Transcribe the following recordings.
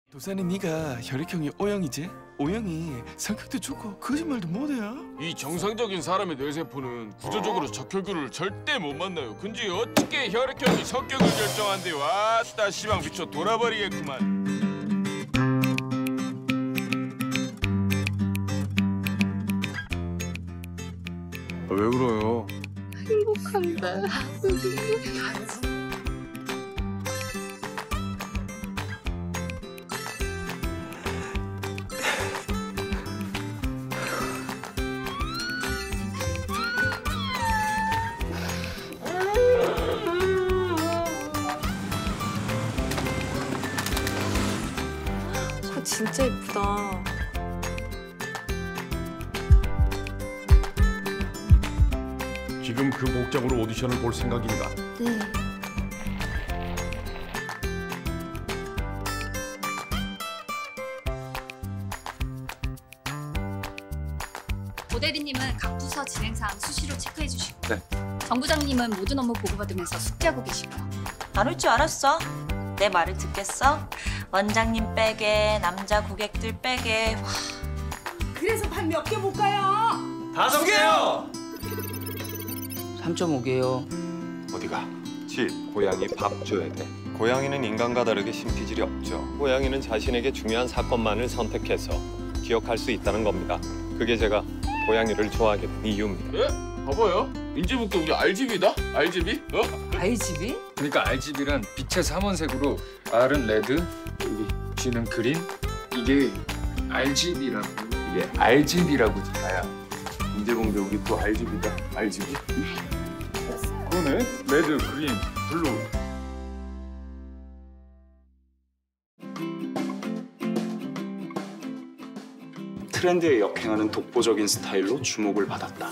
도사는 네가 혈액형이 O형이지? O형이 성격도 좋고 거짓말도 못해요. 이 정상적인 사람의 뇌세포는 구조적으로 적혈구를 절대 못 만나요. 근데 어떻게 혈액형이 성격을 결정한대요? 아따 시방 미쳐 돌아버리겠구만. 왜 울어요? 행복한데. 진짜 예쁘다. 지금 그 복장으로 오디션을 볼 생각인가? 네. 고대리님은 각 부서 진행사항 수시로 체크해 주시고 네. 정 부장님은 모든 업무 보고받으면서 숙지하고 계시고요. 안 올 줄 알았어. 내 말을 듣겠어? 원장님 빼게, 남자 고객들 빼게. 와. 그래서 밥 몇 개 못 가요? 5개요! 3.5개요. 어디가? 7. 고양이 밥 줘야 돼. 고양이는 인간과 다르게 신피질이 없죠. 고양이는 자신에게 중요한 사건만을 선택해서 기억할 수 있다는 겁니다. 그게 제가 고양이를 좋아하게 된 이유입니다. 예? 봐봐요. 인제부터 우리 RGB다? RGB? RGB? 그러니까 RGB란 빛의 삼원색으로 R은 레드, 여기 G는 그린. 이게 RGB라고. 이게 RGB라고 자야. 인재봉 배우기 또 RGB다. RGB? 그러네. 레드, 그린, 블루. 트렌드에 역행하는 독보적인 스타일로 주목을 받았다.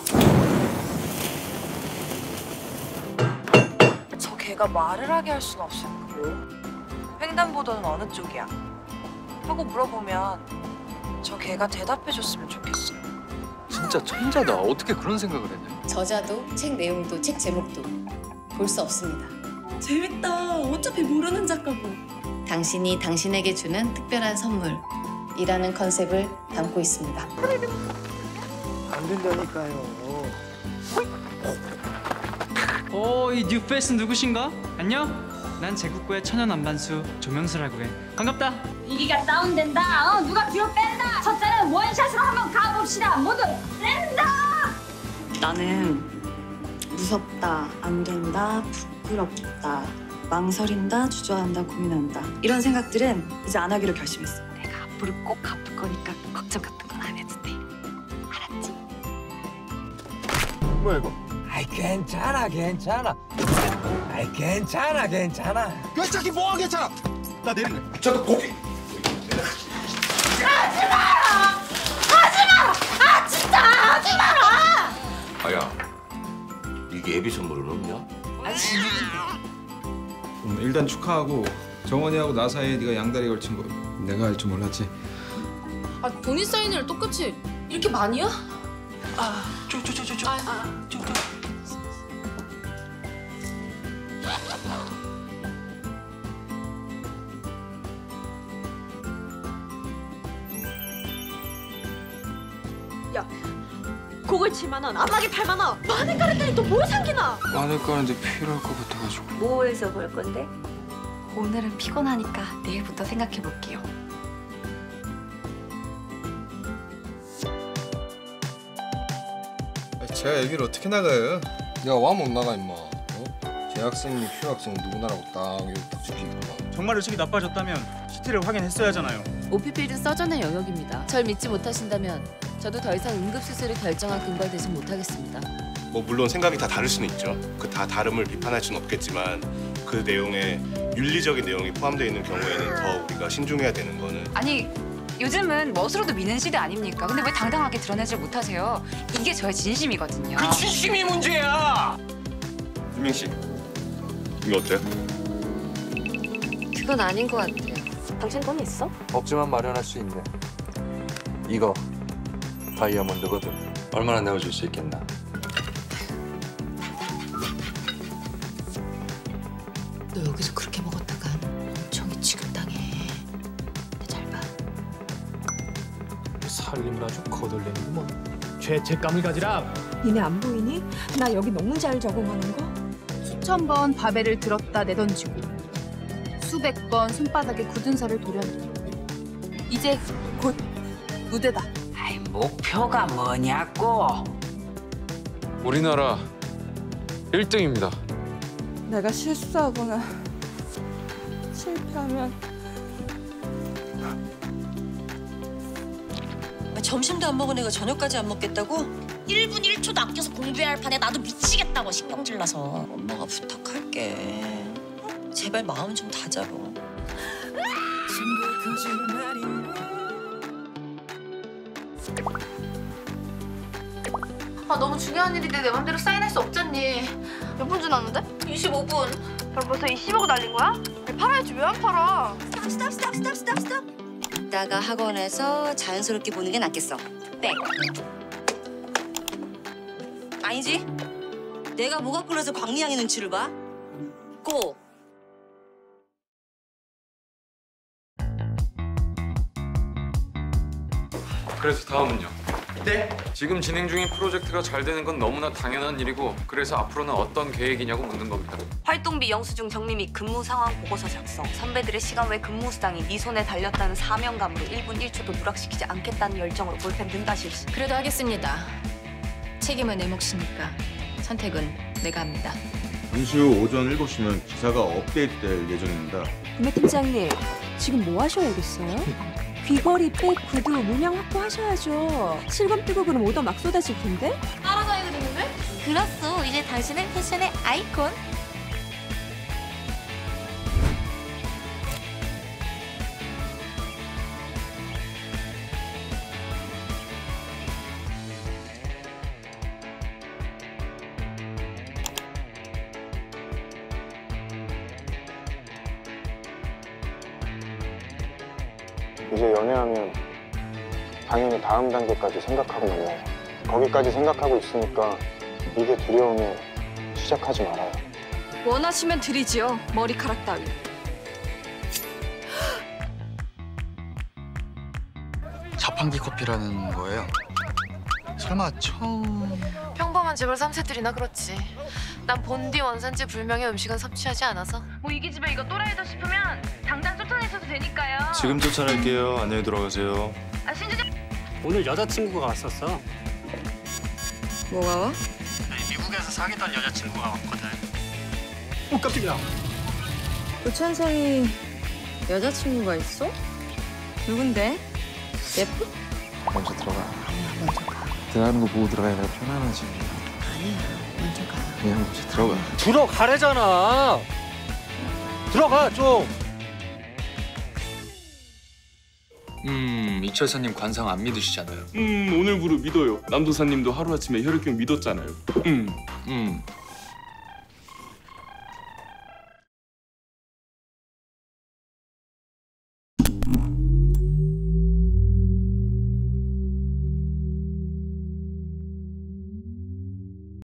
저 걔가 말을 하게 할 순 없을 거고. 횡단보도는 어느 쪽이야? 하고 물어보면 저 걔가 대답해줬으면 좋겠어. 진짜 천재다. 어떻게 그런 생각을 했냐? 저자도 책 내용도 책 제목도 볼 수 없습니다. 재밌다. 어차피 모르는 작가고. 당신이 당신에게 주는 특별한 선물이라는 컨셉을 담고 있습니다. 안 된다니까요. 이 뉴페이스 누구신가? 안녕? 난 제국구의 천연 안반수 조명수라고 해. 반갑다. 이기가 다운된다. 누가 뒤로 뺀다. 첫째는 원샷으로 한번 가봅시다. 모두 뺀다. 나는 무섭다, 안 된다, 부끄럽다, 망설인다, 주저한다, 고민한다. 이런 생각들은 이제 안 하기로 결심했어. 내가 앞으로 꼭 갚을 거니까 걱정 같은 건 안 해도 돼. 알았지? 뭐야 이거? 아이 괜찮아. 아이 괜찮아. 괜찮긴 뭐가 괜찮아? 나 내릴래. 저도 고기. 하지 마라. 아 진짜 하지 마라. 아야, 이게 예비 선물은 없냐? 일단 축하하고 정원이하고 나 사이에 네가 양다리 걸친 거 내가 할 줄 몰랐지. 아, 본인 사인을 똑같이 이렇게 많이요? 야, 곡을 7만 원, 안마기 8만 원. 마늘 가랬더니 또 뭘 삼기나? 마늘 까는데 필요할 것 같아가지고. 뭐 해서 볼 건데? 오늘은 피곤하니까 내일부터 생각해 볼게요. 제가 얘기를 어떻게 나가요? 야, 와 못 나가 임마. 어? 재학생이 휴학생 누구나라고 딱 이렇게 딱 지키고. 정말 의식이 나빠졌다면 CT를 확인했어야 하잖아요. 오피필드 서전의 영역입니다. 절 믿지 못하신다면 저도 더 이상 응급수술을 결정할 근거를 대신 못하겠습니다. 뭐 물론 생각이 다 다를 수는 있죠. 그 다 다름을 비판할 수는 없겠지만 그 내용에 윤리적인 내용이 포함되어 있는 경우에는 더 우리가 신중해야 되는 거는. 아니 요즘은 멋으로도 미는 시대 아닙니까? 근데 왜 당당하게 드러내질 못하세요? 이게 저의 진심이거든요. 그 진심이 문제야. 유명 씨, 이거 어때요? 그건 아닌 것 같아요. 당신 돈 있어? 없지만 마련할 수 있네. 이거 다이아몬드거든. 얼마나 내어줄 수 있겠나? 너 여기서 그렇게 먹었다간 엄청 취급당해. 잘 살림을 아주 거덜내는구먼. 죄책감을 가지라. 니네 안 보이니? 나 여기 너무 잘 적응하는 거? 수천 번 바벨을 들었다 내던지고 수백 번 손바닥에 굳은 살을 도려내고 이제 곧 무대다. 아이, 목표가 뭐냐고. 우리나라 1등입니다. 내가 실수하거나 실패하면 점심도 안 먹은 애가 저녁까지 안 먹겠다고? 1분 1초도 아껴서 공부해야 할 판에 나도 미치겠다고 신경질 나서. 엄마가 부탁할게. 제발 마음 좀 다잡어. 너무 중요한 일인데 내 맘대로 사인할 수 없잖니. 몇 분 지났는데? 25분. 그럼 벌써 20억 날린 거야? 팔아야지 왜 안 팔아? 스탑. 이따가 학원에서 자연스럽게 보는 게 낫겠어. 땡. 아니지? 내가 뭐가 꼴려서 광리양의 눈치를 봐? 고! 그래서 다음은요? 네? 지금 진행 중인 프로젝트가 잘 되는 건 너무나 당연한 일이고 그래서 앞으로는 어떤 계획이냐고 묻는 겁니다. 활동비 영수증 정리 및 근무 상황 보고서 작성. 선배들의 시간 외 근무 수당이 네 손에 달렸다는 사명감으로 1분 1초도 누락시키지 않겠다는 열정으로 볼펜 등가 실시. 그래도 하겠습니다. 책임은 내 몫이니까 선택은 내가 합니다. 잠시 후 오전 7시면 기사가 업데이트될 예정입니다. 구매 팀장님, 지금 뭐 하셔야겠어요? 귀걸이, 백, 구두, 물량 확보하셔야죠. 실검 뜨고 그럼 오더 막 쏟아질 텐데? 따라다니게 되는데? 그렇소. 이제 당신은 패션의 아이콘. 이제 연애하면 당연히 다음 단계까지 생각하고 만나요. 거기까지 생각하고 있으니까 이게 두려우면 시작하지 말아요. 원하시면 드리지요. 머리카락 따위. 자판기 커피라는 거예요? 설마 처음... 평범한 재벌 3세들이나 그렇지. 난 본디 원산지 불명의 음식은 섭취하지 않아서. 뭐 이 기집애 이거 또라이다 싶으면 당장 쫓아내셔도 되니까요. 지금 쫓아낼게요. 안녕히 들어가세요. 아, 신주장. 오늘 여자친구가 왔었어. 뭐가 와? 미국에서 사귀던 여자친구가 왔거든. 오, 깜짝이야. 도찬성이 여자친구가 있어? 누군데? 예쁘? 먼저 들어가. 들어가는 거 보고 들어가야 내가 편안하지. 먼저 가. 그냥 먼저 들어가. 들어가래잖아. 들어가 좀. 이철사님 관상 안 믿으시잖아요. 오늘부로 믿어요. 남도사님도 하루아침에 혈액형 믿었잖아요.